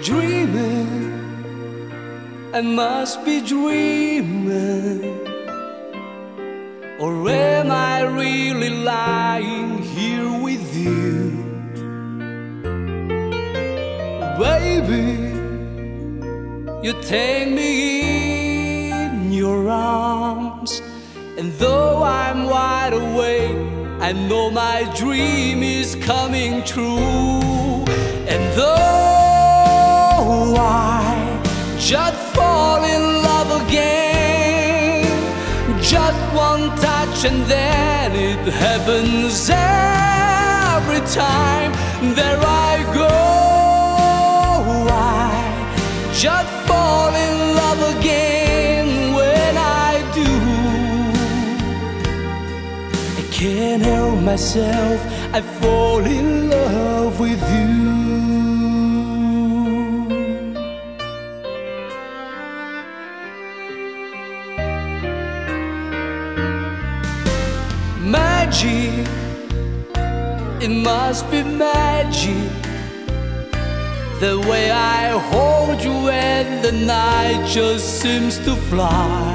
dreaming, I must be dreaming. Or am I really lying here with you? Baby, you take me in your arms, and though I'm wide awake, I know my dream is coming true. And though I just fall in love again, just one touch and then it happens every time. There I go, I just fall in love again. When I do, I can't help myself, I fall in love with you. Magic, it must be magic, the way I hold you and the night just seems to fly.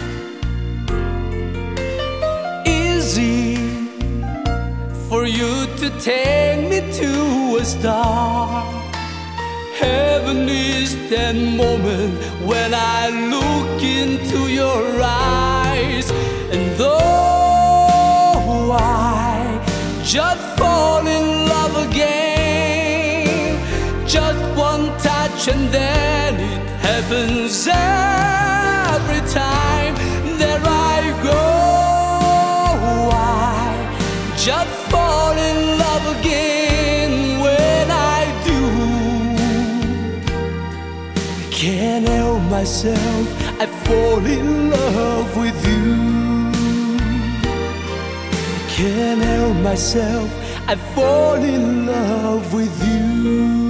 Easy for you to take me to a star. Heaven is that moment when I look into your eyes. And though I just fall in love again, just one touch and then it happens every time. There I go, I just fall in love again. When I do, I can't help myself, I fall in love with you. Can't help myself, I fall in love with you.